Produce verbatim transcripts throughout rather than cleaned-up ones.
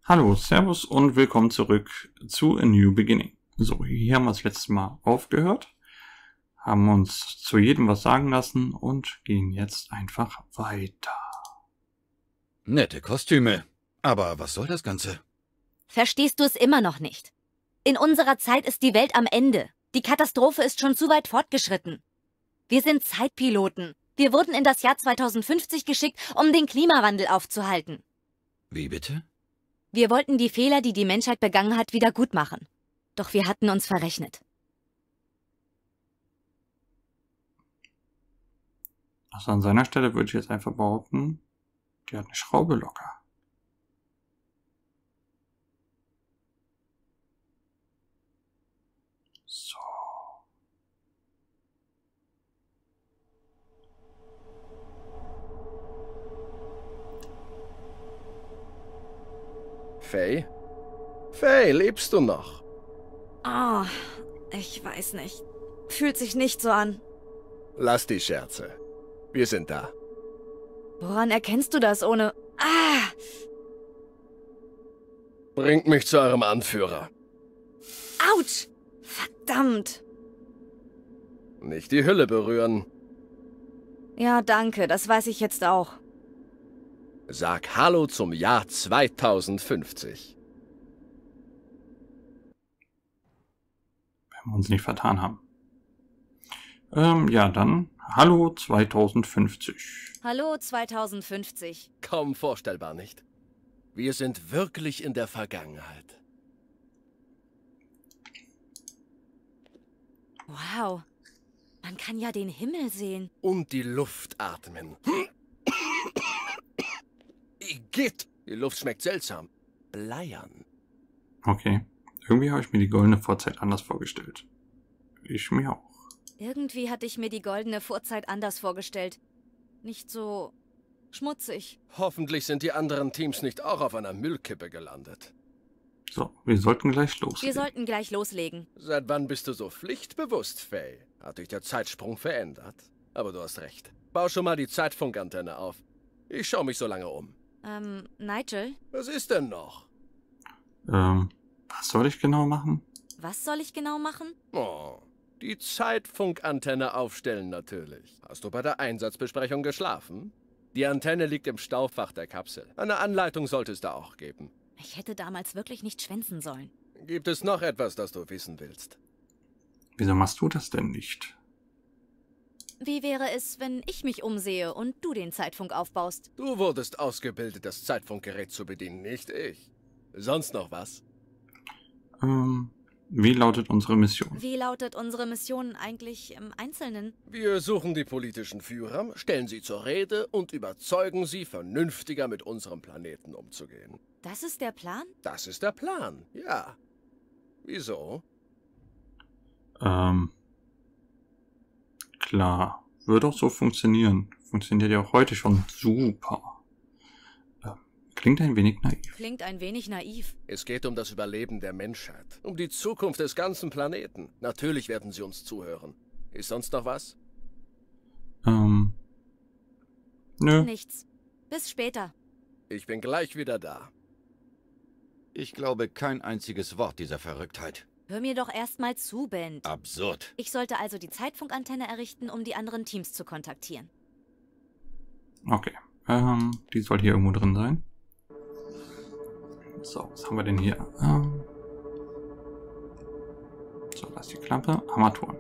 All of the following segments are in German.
Hallo, Servus und willkommen zurück zu A New Beginning. So, hier haben wir das letzte Mal aufgehört, haben uns zu jedem was sagen lassen und gehen jetzt einfach weiter. Nette Kostüme. Aber was soll das Ganze? Verstehst du es immer noch nicht? In unserer Zeit ist die Welt am Ende. Die Katastrophe ist schon zu weit fortgeschritten. Wir sind Zeitpiloten. Wir wurden in das Jahr zweitausendfünfzig geschickt, um den Klimawandel aufzuhalten. Wie bitte? Wir wollten die Fehler, die die Menschheit begangen hat, wieder gut machen. Doch wir hatten uns verrechnet. Also an seiner Stelle würde ich jetzt einfach behaupten, die hat eine Schraube locker. So. Faye? Faye, lebst du noch? Oh, ich weiß nicht. Fühlt sich nicht so an. Lass die Scherze. Wir sind da. Woran erkennst du das ohne... Ah! Bringt mich zu eurem Anführer. Autsch! Verdammt! Nicht die Hülle berühren. Ja, danke, das weiß ich jetzt auch. Sag Hallo zum Jahr zweitausendfünfzig. Wenn wir uns nicht vertan haben. Ähm, ja, dann Hallo zweitausendfünfzig. Hallo zweitausendfünfzig. Kaum vorstellbar, nicht? Wir sind wirklich in der Vergangenheit. Wow, man kann ja den Himmel sehen. Und die Luft atmen. Igitt! Die Luft schmeckt seltsam. Bleiern. Okay, irgendwie habe ich mir die goldene Vorzeit anders vorgestellt. Ich mir auch. Irgendwie hatte ich mir die goldene Vorzeit anders vorgestellt. Nicht so schmutzig. Hoffentlich sind die anderen Teams nicht auch auf einer Müllkippe gelandet. So, wir sollten gleich Wir loslegen. sollten gleich loslegen. Seit wann bist du so pflichtbewusst, Faye? Hat dich der Zeitsprung verändert? Aber du hast recht. Bau schon mal die Zeitfunkantenne auf. Ich schaue mich so lange um. Ähm, Nigel, Was ist denn noch? Ähm, was soll ich genau machen? was soll ich genau machen? Oh, die Zeitfunkantenne aufstellen natürlich. Hast du bei der Einsatzbesprechung geschlafen? Die Antenne liegt im Staufach der Kapsel. Eine Anleitung sollte es da auch geben. Ich hätte damals wirklich nicht schwänzen sollen. Gibt es noch etwas, das du wissen willst? Wieso machst du das denn nicht? Wie wäre es, wenn ich mich umsehe und du den Zeitfunk aufbaust? Du wurdest ausgebildet, das Zeitfunkgerät zu bedienen, nicht ich. Sonst noch was? Ähm, wie lautet unsere Mission? Wie lautet unsere Mission eigentlich im Einzelnen? Wir suchen die politischen Führer, stellen sie zur Rede und überzeugen sie, vernünftiger mit unserem Planeten umzugehen. Das ist der Plan? Das ist der Plan, ja. Wieso? Ähm, klar, würde auch so funktionieren. Funktioniert ja auch heute schon super. Ähm, klingt ein wenig naiv. Klingt ein wenig naiv. Es geht um das Überleben der Menschheit, um die Zukunft des ganzen Planeten. Natürlich werden sie uns zuhören. Ist sonst noch was? Ähm, nö. Nichts. Bis später. Ich bin gleich wieder da. Ich glaube kein einziges Wort dieser Verrücktheit. Hör mir doch erstmal zu, Ben. Absurd. Ich sollte also die Zeitfunkantenne errichten, um die anderen Teams zu kontaktieren. Okay. Ähm, die soll hier irgendwo drin sein. So, was haben wir denn hier? Ähm, so, da ist die Klappe. Armaturen.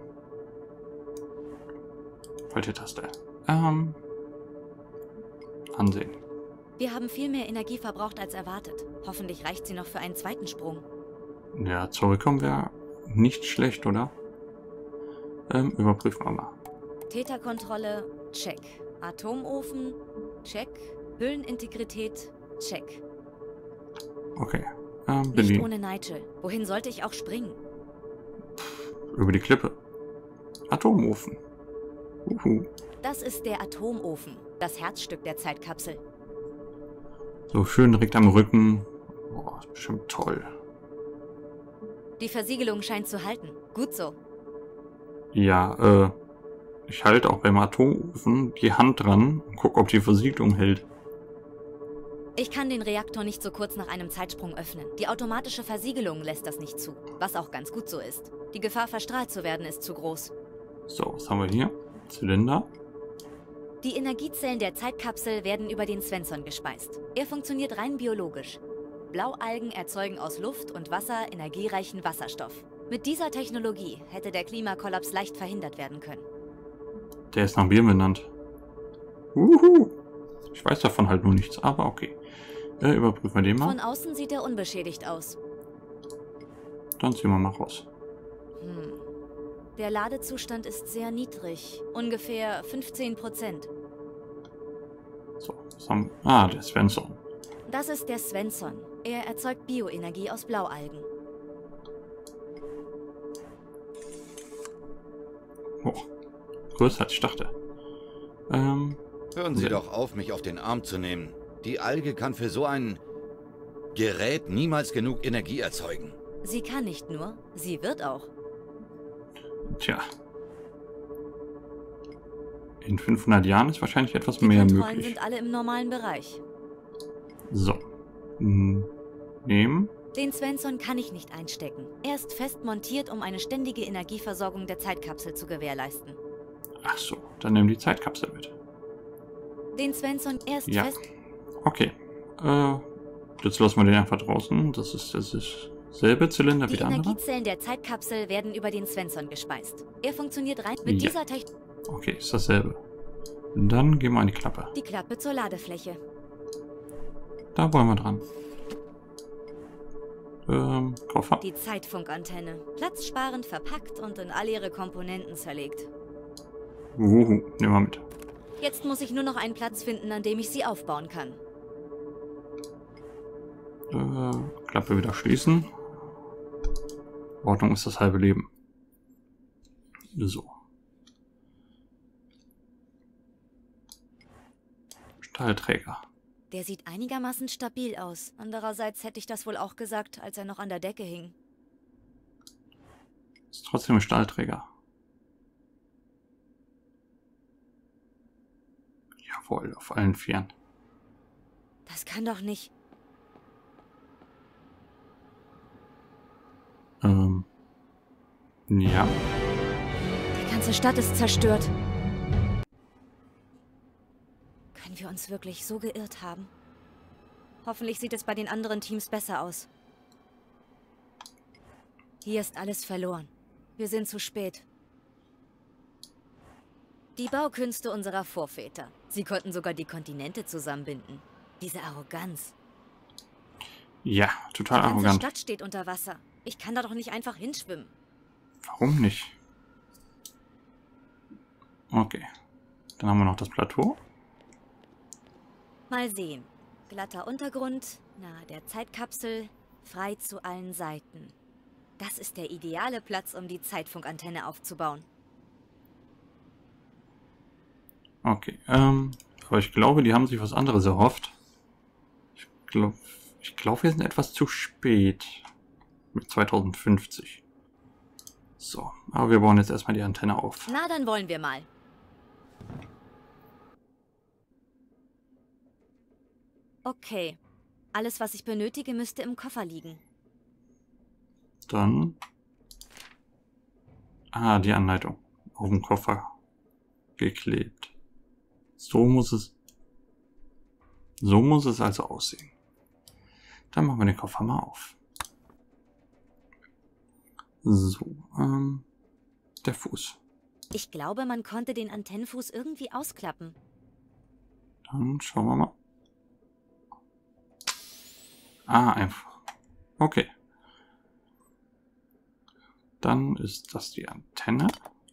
Falsche Taste. Ähm, ansehen. Wir haben viel mehr Energie verbraucht als erwartet. Hoffentlich reicht sie noch für einen zweiten Sprung. Ja, zurückkommen wäre nicht schlecht, oder? Ähm, überprüfen wir mal. Täterkontrolle, check. Atomofen, check. Hüllenintegrität, check. Okay. Ähm, Nicht bedienen. ohne Nigel. Wohin sollte ich auch springen? Über die Klippe. Atomofen. Uhu. Das ist der Atomofen, das Herzstück der Zeitkapsel. So schön direkt am Rücken. Boah, ist bestimmt toll. Die Versiegelung scheint zu halten. Gut so. Ja, äh, ich halte auch beim Atomofen die Hand dran und gucke, ob die Versiegelung hält. Ich kann den Reaktor nicht so kurz nach einem Zeitsprung öffnen. Die automatische Versiegelung lässt das nicht zu. Was auch ganz gut so ist. Die Gefahr, verstrahlt zu werden, ist zu groß. So, was haben wir hier? Zylinder. Die Energiezellen der Zeitkapsel werden über den Svensson gespeist. Er funktioniert rein biologisch. Blaualgen erzeugen aus Luft und Wasser energiereichen Wasserstoff. Mit dieser Technologie hätte der Klimakollaps leicht verhindert werden können. Der ist nach mir benannt. Uhu. Ich weiß davon halt nur nichts, aber okay. Äh, überprüfen wir den mal. Von außen sieht er unbeschädigt aus. Dann ziehen wir mal raus. Hm. Der Ladezustand ist sehr niedrig. Ungefähr fünfzehn Prozent. So, was haben wir? Ah, der Svensson. Das ist der Svensson. Er erzeugt Bioenergie aus Blaualgen. Oh, größer als ich dachte. Ähm, Hören Sie doch auf, mich auf den Arm zu nehmen. Die Alge kann für so ein Gerät niemals genug Energie erzeugen. Sie kann nicht nur, sie wird auch. tja. In fünfhundert Jahren ist wahrscheinlich etwas Die mehr Kontrollen möglich. sind alle im normalen Bereich. So. Hm, nehmen. Den Svensson kann ich nicht einstecken. Er ist fest montiert, um eine ständige Energieversorgung der Zeitkapsel zu gewährleisten. Ach so, dann nehmen die Zeitkapsel mit. Den Svensson, er ist Ja. fest... Okay. Äh, jetzt lassen wir den einfach draußen. Das ist derselbe Zylinder wie Die der andere. Energiezellen der Zeitkapsel werden über den Svensson gespeist. Er funktioniert rein mit Ja. dieser Technik. Okay, ist dasselbe. Dann gehen wir an die Klappe. Die Klappe zur Ladefläche. Da wollen wir dran. Ähm, Koffer. Die Zeitfunkantenne. Platzsparend verpackt und in all ihre Komponenten zerlegt. Uhu, nehmen wir mit. Jetzt muss ich nur noch einen Platz finden, an dem ich sie aufbauen kann. Äh, Klappe wieder schließen. Ordnung ist das halbe Leben. So. Stahlträger. Der sieht einigermaßen stabil aus. Andererseits hätte ich das wohl auch gesagt, als er noch an der Decke hing. Ist trotzdem ein Stahlträger. Jawohl, auf allen Vieren. Das kann doch nicht... Ähm. Ja. Die ganze Stadt ist zerstört. Können wir uns wirklich so geirrt haben? Hoffentlich sieht es bei den anderen Teams besser aus. Hier ist alles verloren. Wir sind zu spät. Die Baukünste unserer Vorväter. Sie konnten sogar die Kontinente zusammenbinden. Diese Arroganz. Ja, total Die ganze arrogant. Stadt steht unter Wasser. Ich kann da doch nicht einfach hinschwimmen. Warum nicht? Okay. Dann haben wir noch das Plateau. Mal sehen. Glatter Untergrund, nahe der Zeitkapsel, frei zu allen Seiten. Das ist der ideale Platz, um die Zeitfunkantenne aufzubauen. Okay, ähm, aber ich glaube, die haben sich was anderes erhofft. Ich glaube, ich glaube, wir sind etwas zu spät. Mit zweitausendfünfzig. So, aber wir bauen jetzt erstmal die Antenne auf. Na, dann wollen wir mal. Okay. Alles, was ich benötige, müsste im Koffer liegen. Dann... Ah, die Anleitung. Auf dem Koffer geklebt. So muss es... So muss es also aussehen. Dann machen wir den Koffer mal auf. So, ähm... der Fuß. Ich glaube, man konnte den Antennenfuß irgendwie ausklappen. Dann schauen wir mal. Ah, einfach. Okay. Dann ist das die Antenne.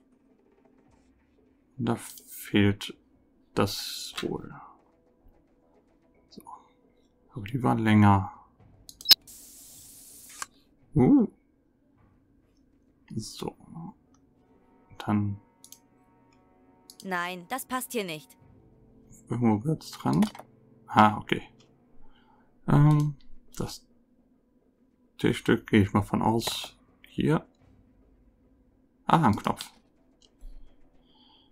Da fehlt das wohl. So. Aber die war länger. Uh. So. Dann Nein, das passt hier nicht. irgendwo wird's dran. Ah, okay. Ähm, das T-Stück gehe ich mal von aus. Hier. Ah, ein Knopf.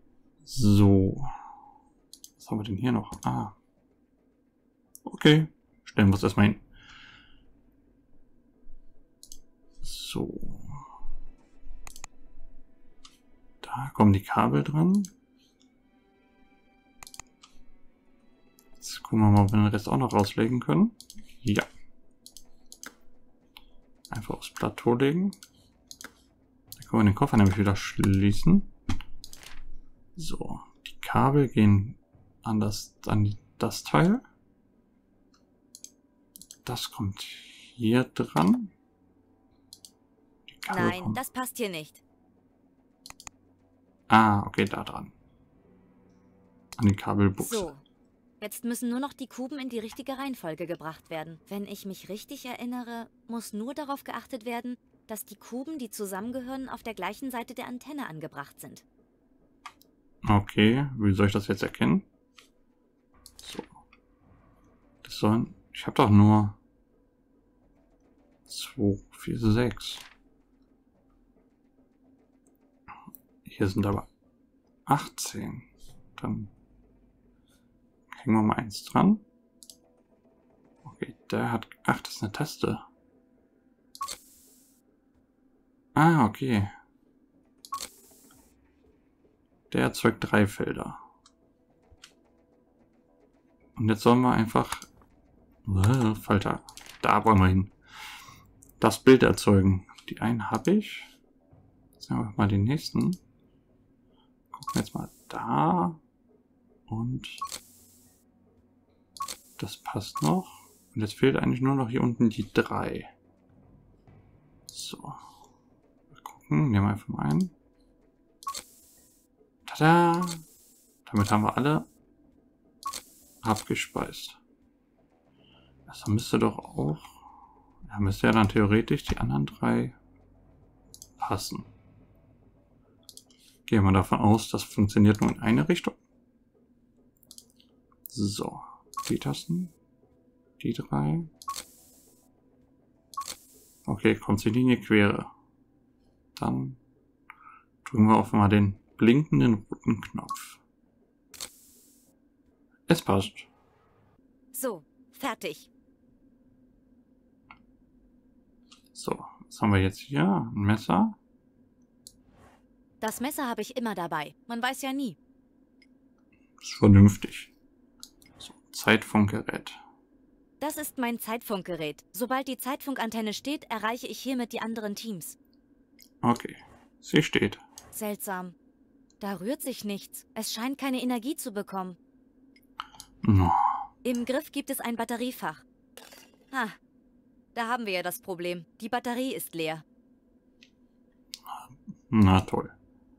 So. Was haben wir denn hier noch? Ah. Okay, stellen wir es erstmal hin. So. Da kommen die Kabel dran. Jetzt gucken wir mal, ob wir den Rest auch noch rauslegen können. Ja. Einfach aufs Plateau legen. Dann können wir den Koffer nämlich wieder schließen. So. Die Kabel gehen an das, an das Teil. Das kommt hier dran. Die Kabel Nein, kommen. das passt hier nicht. Ah, okay, da dran. An die Kabelbuchse. So. Jetzt müssen nur noch die Kuben in die richtige Reihenfolge gebracht werden. Wenn ich mich richtig erinnere, muss nur darauf geachtet werden, dass die Kuben, die zusammengehören, auf der gleichen Seite der Antenne angebracht sind. Okay, wie soll ich das jetzt erkennen? So. Das sollen. Ich habe doch nur zwei, vier, sechs. Hier sind aber achtzehn. Dann hängen wir mal eins dran. Okay, der hat. Ach, das ist eine Taste. Ah, okay. Der erzeugt drei Felder. Und jetzt sollen wir einfach. Äh, Falter. Da wollen wir hin. Das Bild erzeugen. Die einen habe ich. Jetzt nehmen wir mal den nächsten. Gucken wir jetzt mal da. Und das passt noch. Und jetzt fehlt eigentlich nur noch hier unten die drei. So. Mal gucken. Nehmen wir einfach mal einen. Tada! Damit haben wir alle abgespeist. Das müsste doch auch. Ja, müsste ja dann theoretisch die anderen drei passen. Gehen wir davon aus, das funktioniert nur in eine Richtung. So. Die Tasten. Die drei. Okay, kommt die Linie quere. Dann drücken wir auf mal den blinkenden roten Knopf. Es passt. So, fertig. So, was haben wir jetzt hier? Ein Messer. Das Messer habe ich immer dabei. Man weiß ja nie. Ist vernünftig. So, Zeitfunkgerät. Das ist mein Zeitfunkgerät. Sobald die Zeitfunkantenne steht, erreiche ich hiermit die anderen Teams. Okay, sie steht. Seltsam. Da rührt sich nichts. Es scheint keine Energie zu bekommen. Oh, Im Griff gibt es ein Batteriefach. Ha, da haben wir ja das Problem. Die Batterie ist leer. na toll.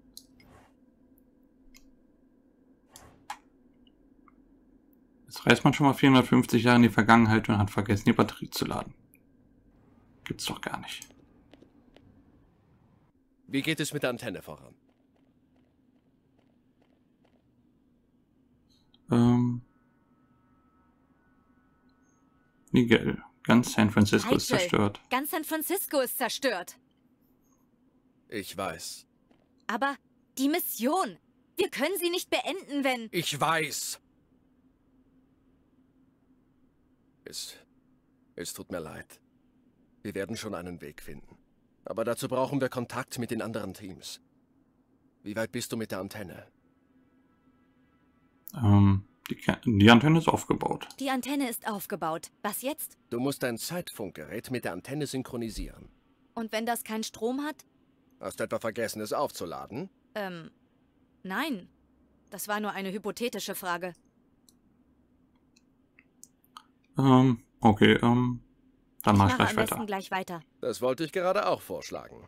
Jetzt reist man schon mal vierhundertfünfzig Jahre in die Vergangenheit und hat vergessen, die Batterie zu laden. Gibt's doch gar nicht. Wie geht es mit der Antenne voran? Ähm. Miguel, ganz San Francisco ist Eichel. zerstört. Ganz San Francisco ist zerstört. Ich weiß. Aber die Mission. Wir können sie nicht beenden, wenn... Ich weiß. Es, es tut mir leid. Wir werden schon einen Weg finden. Aber dazu brauchen wir Kontakt mit den anderen Teams. Wie weit bist du mit der Antenne? Ähm, die, Ke- die Antenne ist aufgebaut. Die Antenne ist aufgebaut. Was jetzt? Du musst dein Zeitfunkgerät mit der Antenne synchronisieren. Und wenn das keinen Strom hat? Hast du etwa vergessen, es aufzuladen? Ähm, nein. Das war nur eine hypothetische Frage. Ähm, okay, ähm, dann mach ich Mache gleich am weiter. besten gleich weiter. Das wollte ich gerade auch vorschlagen.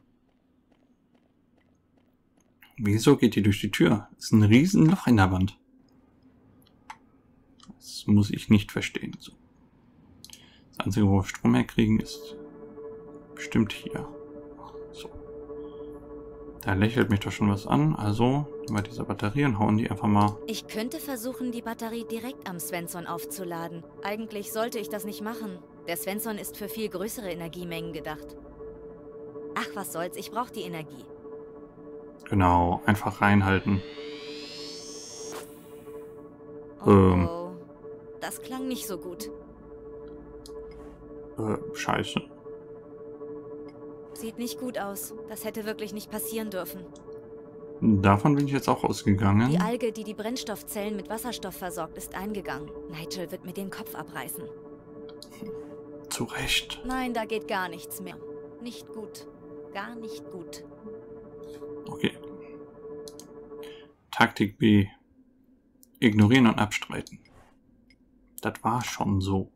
Wieso geht die durch die Tür? Das ist ein Riesenloch in der Wand. Das muss ich nicht verstehen. So. Das Einzige, wo wir Strom herkriegen, ist bestimmt hier. So. Da lächelt mich doch schon was an. Also nehmen wir diese Batterie und hauen die einfach mal. Ich könnte versuchen, die Batterie direkt am Svensson aufzuladen. Eigentlich sollte ich das nicht machen. Der Svensson ist für viel größere Energiemengen gedacht. Ach, was soll's, ich brauche die Energie. Genau, einfach reinhalten. Oh, Ähm. oh. Das klang nicht so gut. Äh, scheiße. Sieht nicht gut aus. Das hätte wirklich nicht passieren dürfen. Davon bin ich jetzt auch ausgegangen. Die Alge, die die Brennstoffzellen mit Wasserstoff versorgt, ist eingegangen. Nigel wird mir den Kopf abreißen. Zu Recht. Nein, da geht gar nichts mehr. Nicht gut. Gar nicht gut. Okay. Taktik B. Ignorieren und abstreiten. Das war schon so.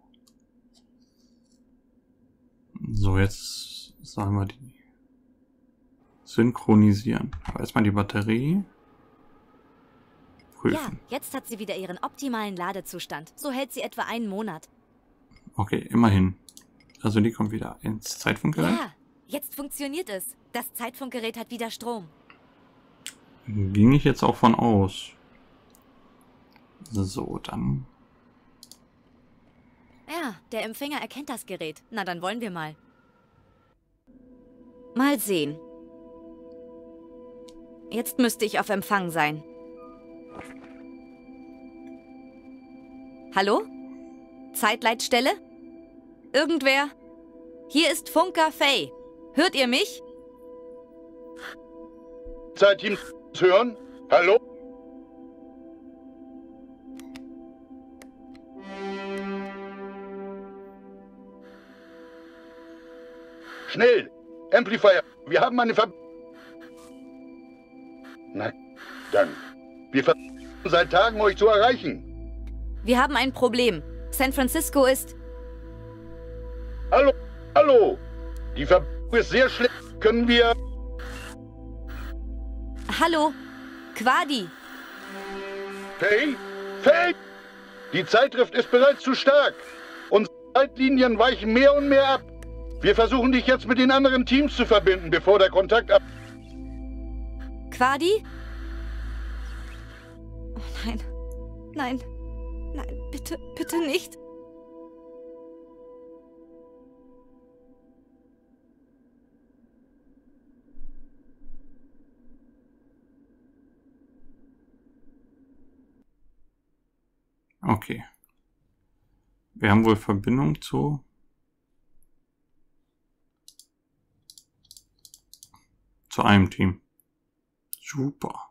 So, jetzt sollen wir die synchronisieren. Aber erstmal die Batterie prüfen. Ja, jetzt hat sie wieder ihren optimalen Ladezustand. So hält sie etwa einen Monat. Okay, immerhin. Also die kommt wieder ins Zeitfunkgerät. Ja, jetzt funktioniert es. Das Zeitfunkgerät hat wieder Strom. Ging ich jetzt auch von aus. So, dann... Ja, der Empfänger erkennt das Gerät. Na, dann wollen wir mal. Mal sehen. Jetzt müsste ich auf Empfang sein. Hallo? Zeitleitstelle? Irgendwer? Hier ist Funker Faye. Hört ihr mich? Zeitteams hören? Hallo? Schnell! Amplifier! Wir haben eine Ver... Na, dann. Wir versuchen seit Tagen, euch zu erreichen. Wir haben ein Problem. San Francisco ist... Hallo? Hallo? Die Verbindung ist sehr schlecht. Können wir... Hallo? Quadi? Faye? Faye? Die Zeitdrift ist bereits zu stark. Unsere Zeitlinien weichen mehr und mehr ab. Wir versuchen dich jetzt mit den anderen Teams zu verbinden, bevor der Kontakt ab... Quadi? Oh nein. Nein. Nein, bitte, bitte nicht. Okay. Wir haben wohl Verbindung zu... zu einem Team. Super.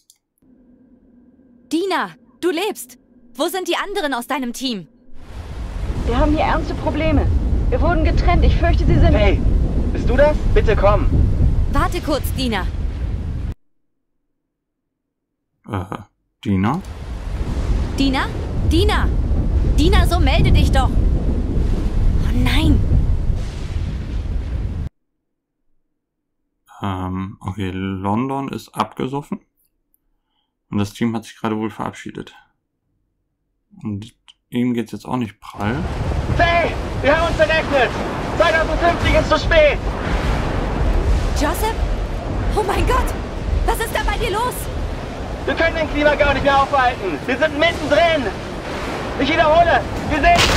Dina, du lebst. Wo sind die anderen aus deinem Team? Wir haben hier ernste Probleme. Wir wurden getrennt. Ich fürchte, sie sind... Hey, bist du das? Bitte komm. Warte kurz, Dina. Äh, Dina? Dina? Dina! Dina, so melde dich doch! Oh nein! Ähm, okay, London ist abgesoffen. Und das Team hat sich gerade wohl verabschiedet. Und ihm geht's jetzt auch nicht prall. Hey, wir haben uns verrechnet. zwanzig fünfzig ist zu spät. Joseph? Oh mein Gott! Was ist da bei dir los? Wir können den Klima gar nicht mehr aufhalten. Wir sind mittendrin. Ich wiederhole, wir sind...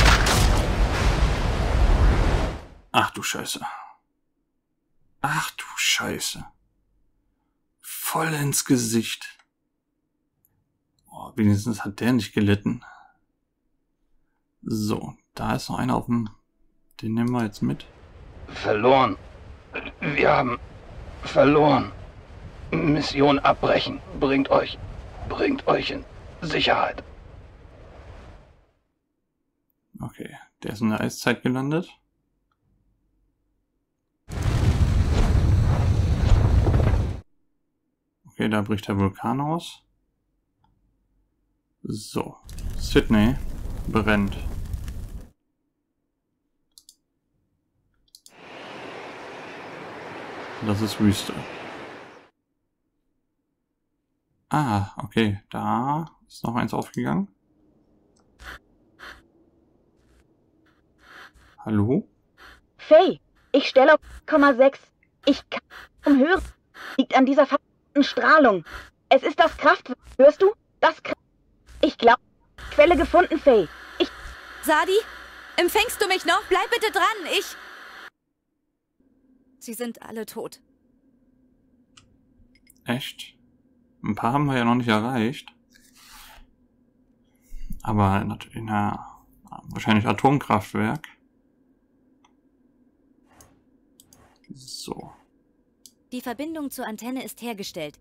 Ach du Scheiße. Ach du Scheiße. Voll ins Gesicht. Oh, wenigstens hat der nicht gelitten. So, da ist noch einer auf dem... Den nehmen wir jetzt mit. Verloren. Wir haben verloren. Mission abbrechen. Bringt euch, bringt euch in Sicherheit. Okay, der ist in der Eiszeit gelandet. Okay, da bricht der Vulkan aus. So, Sydney brennt. Das ist Wüste. Ah, okay, da ist noch eins aufgegangen. Hallo? Faye, ich stelle auf Komma sechs. Ich kann kaum hören. Liegt an dieser verdammten Strahlung. Es ist das Kraftwerk. Hörst du? Das Kraftwerk. Ich glaube, Quelle gefunden, Faye. Ich... Sadi? Empfängst du mich noch? Bleib bitte dran. Ich... Sie sind alle tot. Echt? Ein paar haben wir ja noch nicht erreicht. Aber in einer wahrscheinlich Atomkraftwerk. So. Die Verbindung zur Antenne ist hergestellt.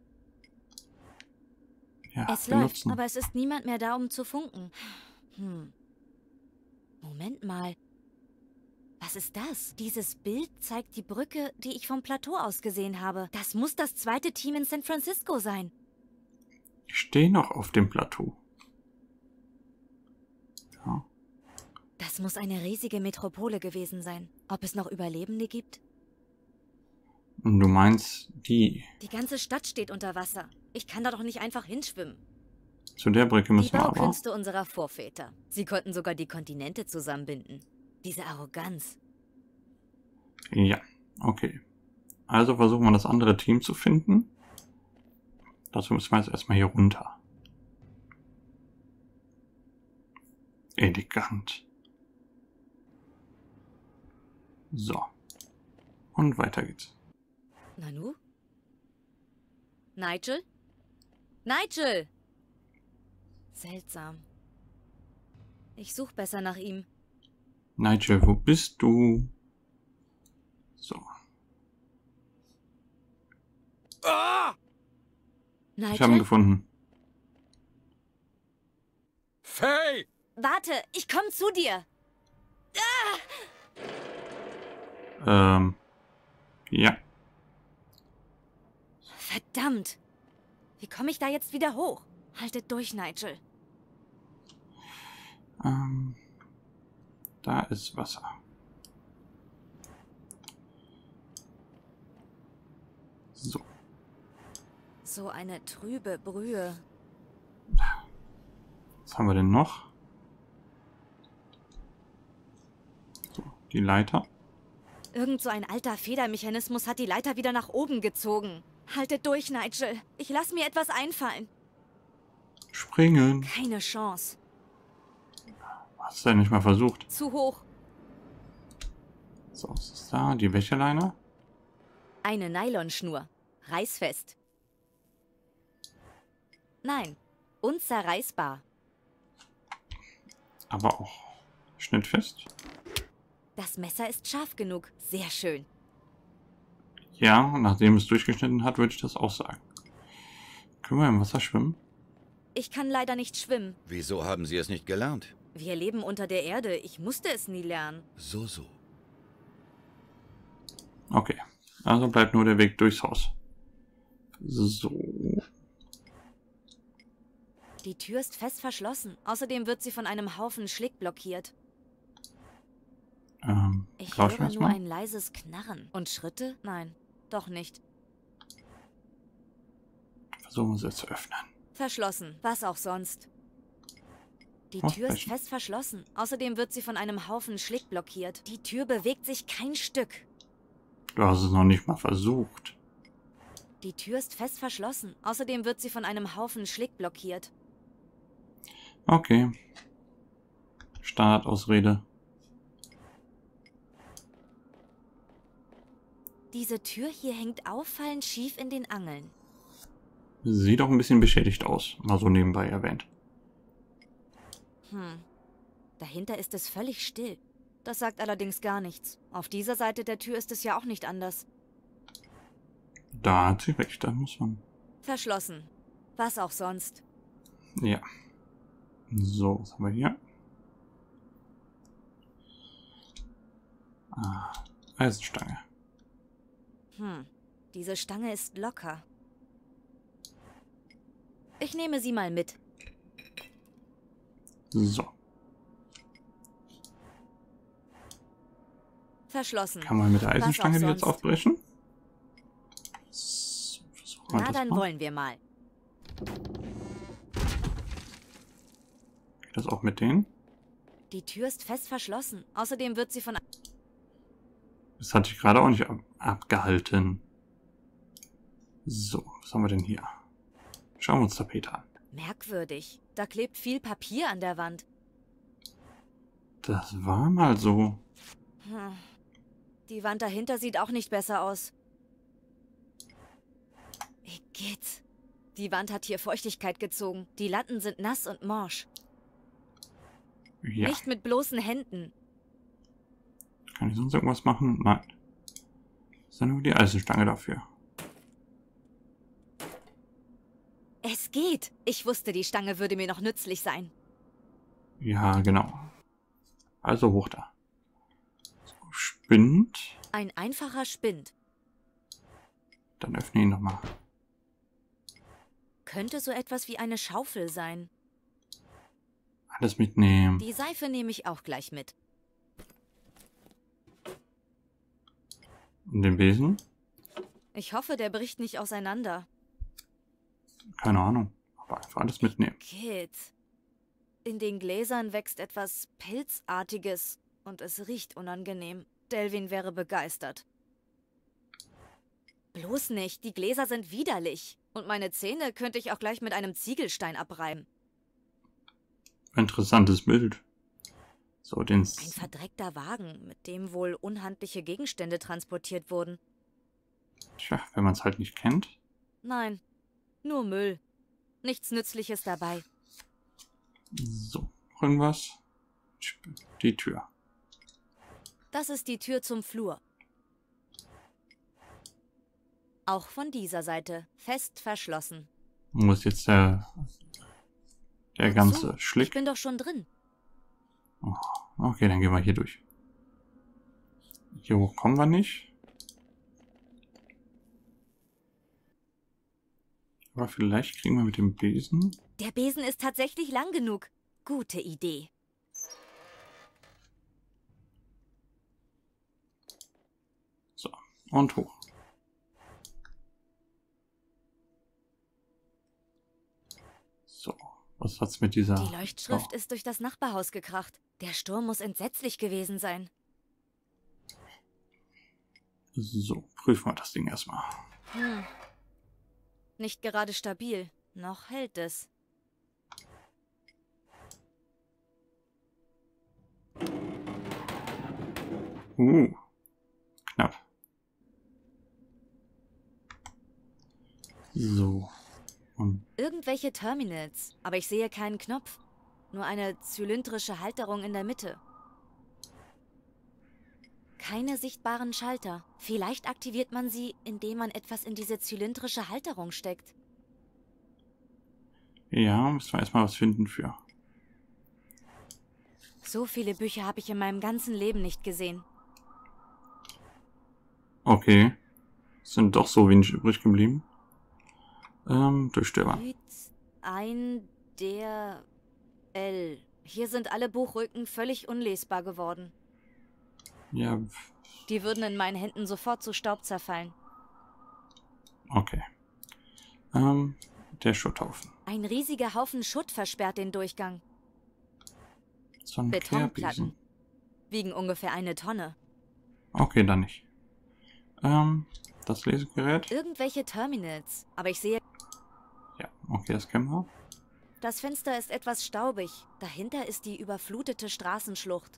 Ja, Es benutzen. läuft, aber es ist niemand mehr da, um zu funken. Hm. Moment mal. Was ist das? Dieses Bild zeigt die Brücke, die ich vom Plateau aus gesehen habe. Das muss das zweite Team in San Francisco sein. Ich stehe noch auf dem Plateau. Ja. Das muss eine riesige Metropole gewesen sein. Ob es noch Überlebende gibt? Und du meinst die. Die ganze Stadt steht unter Wasser. Ich kann da doch nicht einfach hinschwimmen. Zu der Brücke Die müssen wir aber. Baukünste unserer Vorväter. Sie konnten sogar die Kontinente zusammenbinden. Diese Arroganz. Ja, okay. Also versuchen wir das andere Team zu finden. Dazu müssen wir jetzt erstmal hier runter. Elegant. So. Und weiter geht's. Nanu? Nigel? Nigel! Seltsam. Ich suche besser nach ihm. Nigel, wo bist du? So. Ah! Nigel? Ich habe ihn gefunden. Faye! Warte, ich komme zu dir. Ähm. Ja. Verdammt. Wie komme ich da jetzt wieder hoch? Haltet durch, Nigel. Ähm. Da ist Wasser. So. So eine trübe Brühe. Was haben wir denn noch? So, die Leiter. Irgend so ein alter Federmechanismus hat die Leiter wieder nach oben gezogen. Haltet durch, Nigel. Ich lass mir etwas einfallen. Springen. Keine Chance. Hast du ja nicht mal versucht. Zu hoch. So, was ist da? Die Wäscheleine? Eine Nylonschnur. Reißfest. Nein, unzerreißbar. Aber auch schnittfest. Das Messer ist scharf genug. Sehr schön. Ja, nachdem es durchgeschnitten hat, würde ich das auch sagen. Können wir im Wasser schwimmen? Ich kann leider nicht schwimmen. Wieso haben Sie es nicht gelernt? Wir leben unter der Erde. Ich musste es nie lernen. So, so. Okay. Also bleibt nur der Weg durchs Haus. So. Die Tür ist fest verschlossen. Außerdem wird sie von einem Haufen Schlick blockiert. Ähm, Ich tauschen wir höre jetzt nur mal? ein leises Knarren. Und Schritte? Nein, doch nicht. Versuchen wir es jetzt zu öffnen. Verschlossen. Was auch sonst. Die Was Tür ist brechen? fest verschlossen. Außerdem wird sie von einem Haufen Schlick blockiert. Die Tür bewegt sich kein Stück. Du hast es noch nicht mal versucht. Die Tür ist fest verschlossen. Außerdem wird sie von einem Haufen Schlick blockiert. Okay. Standardausrede. Diese Tür hier hängt auffallend schief in den Angeln. Sieht auch ein bisschen beschädigt aus. Mal so nebenbei erwähnt. Hm. Dahinter ist es völlig still. Das sagt allerdings gar nichts. Auf dieser Seite der Tür ist es ja auch nicht anders. Da hat sie recht. Da muss man... Verschlossen. Was auch sonst. Ja. So, was haben wir hier? Ah, Eisenstange. Hm. Diese Stange ist locker. Ich nehme sie mal mit. So. Verschlossen. Kann man mit der Was auch Eisenstange die jetzt sonst. aufbrechen? So, versuchen wir Na, das dann mal. wollen wir mal. Geht das auch mit denen? Die Tür ist fest verschlossen. Außerdem wird sie von... Das hatte ich gerade auch nicht ab abgehalten. So, was haben wir denn hier? Schauen wir uns Tapete an. Merkwürdig. Da klebt viel Papier an der Wand. Das war mal so. Hm. Die Wand dahinter sieht auch nicht besser aus. Igitt. Die Wand hat hier Feuchtigkeit gezogen. Die Latten sind nass und morsch. Ja. Nicht mit bloßen Händen. Kann ich sonst irgendwas machen? Nein. ist dann nur die Eisenstange dafür. Es geht. Ich wusste, die Stange würde mir noch nützlich sein. Ja, genau. Also hoch da. So, Spind. Ein einfacher Spind. Dann öffne ihn nochmal. Könnte so etwas wie eine Schaufel sein. Alles mitnehmen. Die Seife nehme ich auch gleich mit. Und den Besen? Ich hoffe, der bricht nicht auseinander. Keine Ahnung. Aber einfach alles mitnehmen. Kid. In den Gläsern wächst etwas Pilzartiges und es riecht unangenehm. Delvin wäre begeistert. Bloß nicht, die Gläser sind widerlich. Und meine Zähne könnte ich auch gleich mit einem Ziegelstein abreiben. Interessantes Bild. So, den... Ein verdreckter Wagen, mit dem wohl unhandliche Gegenstände transportiert wurden. Tja, wenn man es halt nicht kennt. Nein, nur Müll. Nichts Nützliches dabei. So, irgendwas. Die Tür. Das ist die Tür zum Flur. Auch von dieser Seite, fest verschlossen. Muss jetzt der, der ganze So, Schlick... ich bin doch schon drin. Oh, okay, dann gehen wir hier durch. Hier hoch kommen wir nicht. Aber vielleicht kriegen wir mit dem Besen... Der Besen ist tatsächlich lang genug. Gute Idee. So, und hoch. So, was hat's mit dieser... Die Leuchtschrift Oh. ist durch das Nachbarhaus gekracht. Der Sturm muss entsetzlich gewesen sein. So, prüfen wir das Ding erstmal. Hm. Nicht gerade stabil. Noch hält es. Uh, knapp. So. Und Irgendwelche Terminals, aber ich sehe keinen Knopf. Nur eine zylindrische Halterung in der Mitte. Keine sichtbaren Schalter. Vielleicht aktiviert man sie, indem man etwas in diese zylindrische Halterung steckt. ja, müssen wir erstmal was finden für. So viele Bücher habe ich in meinem ganzen Leben nicht gesehen. Okay. Sind doch so wenig übrig geblieben. Ähm, Durchstöbern. Hüt ein der L. Hier sind alle Buchrücken völlig unlesbar geworden. Ja, Die würden in meinen Händen sofort zu Staub zerfallen. okay. Ähm, der Schutthaufen. Ein riesiger Haufen Schutt versperrt den Durchgang. So ein Betonplatten. Querbesen. Wiegen ungefähr eine Tonne. Okay, dann nicht. Ähm, das Lesegerät. Irgendwelche Terminals, aber ich sehe... Ja, okay, das kennen wir. Das Fenster ist etwas staubig. Dahinter ist die überflutete Straßenschlucht.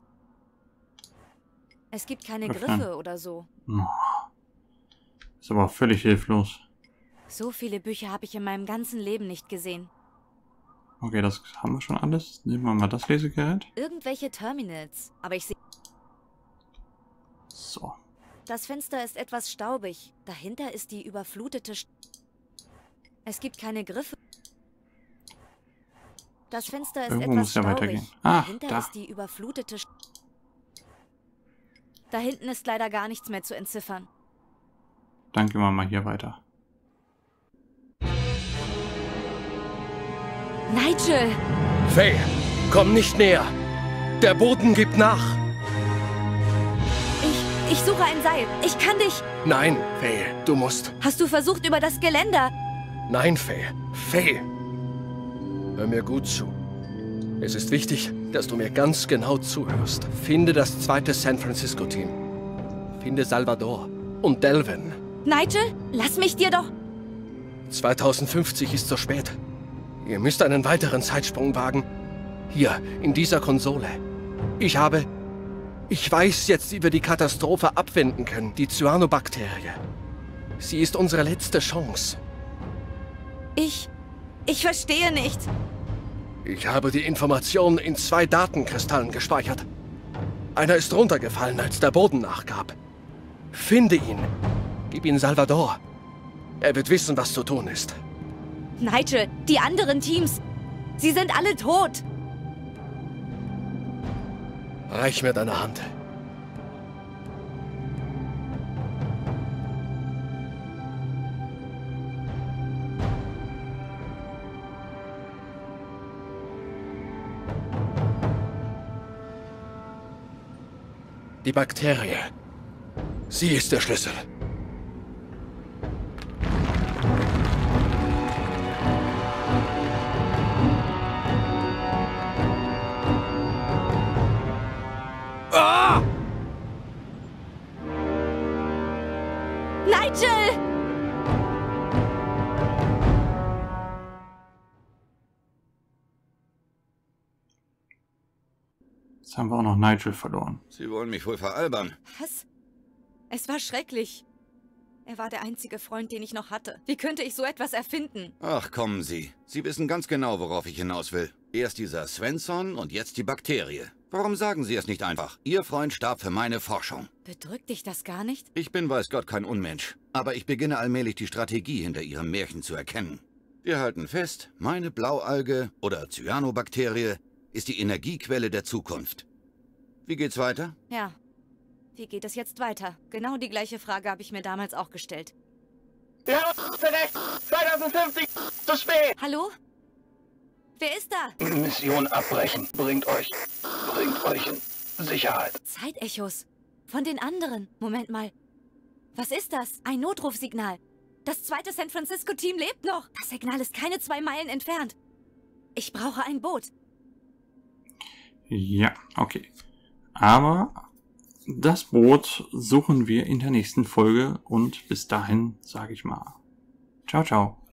Es gibt keine Öffnen. Griffe oder so. Oh. Ist aber völlig hilflos. So viele Bücher habe ich in meinem ganzen Leben nicht gesehen. Okay, das haben wir schon alles. Nehmen wir mal das Lesegerät. Irgendwelche Terminals, aber ich sehe... So. Das Fenster ist etwas staubig. Dahinter ist die überflutete... St es gibt keine Griffe. Das Fenster ist Irgendwo etwas muss ja staubig. weitergehen. Ah, Dahinter da. ist die überflutete... St da hinten ist leider gar nichts mehr zu entziffern. Dann gehen wir mal hier weiter. Nigel! Faye, komm nicht näher. Der Boden gibt nach. Ich, ich suche ein Seil. Ich kann dich... Nein, Faye, du musst. Hast du versucht, über das Geländer... Nein, Faye. Faye. Hör mir gut zu. Es ist wichtig, dass du mir ganz genau zuhörst. Finde das zweite San Francisco-Team. Finde Salvador und Delvin. Nigel, lass mich dir doch... zweitausendfünfzig ist zu spät. Ihr müsst einen weiteren Zeitsprung wagen. Hier, in dieser Konsole. Ich habe... Ich weiß jetzt, wie wir die Katastrophe abwenden können. Die Cyanobakterie. Sie ist unsere letzte Chance. Ich... Ich verstehe nicht. Ich habe die Informationen in zwei Datenkristallen gespeichert. Einer ist runtergefallen, als der Boden nachgab. Finde ihn Gib ihn Salvador. Er wird wissen, was zu tun ist. Nigel, die anderen Teams, sie sind alle tot. Reich mir deine Hand. Die Bakterie. Sie ist der Schlüssel. Ah! Nigel! Jetzt haben wir auch noch Nigel verloren. Sie wollen mich wohl veralbern. Was? Es war schrecklich. Er war der einzige Freund, den ich noch hatte. Wie könnte ich so etwas erfinden? Ach, kommen Sie. Sie wissen ganz genau, worauf ich hinaus will. Erst dieser Svensson und jetzt die Bakterie. Warum sagen Sie es nicht einfach? Ihr Freund starb für meine Forschung. Bedrückt dich das gar nicht? Ich bin, weiß Gott, kein Unmensch. Aber ich beginne allmählich die Strategie hinter Ihrem Märchen zu erkennen. Wir halten fest, meine Blaualge oder Cyanobakterie ist die Energiequelle der Zukunft. Wie geht's weiter? Ja. Wie geht es jetzt weiter? Genau die gleiche Frage habe ich mir damals auch gestellt. Wir haben uns verreckt! zweitausendfünfzig! Zu spät! Hallo? Wer ist da? Mission abbrechen. Bringt euch... Bringt euch in Sicherheit. Zeitechos. Von den anderen. Moment mal. Was ist das? Ein Notrufsignal. Das zweite San Francisco-Team lebt noch. Das Signal ist keine zwei Meilen entfernt. Ich brauche ein Boot. Ja, okay. Aber das Boot suchen wir in der nächsten Folge und bis dahin sage ich mal ciao, ciao.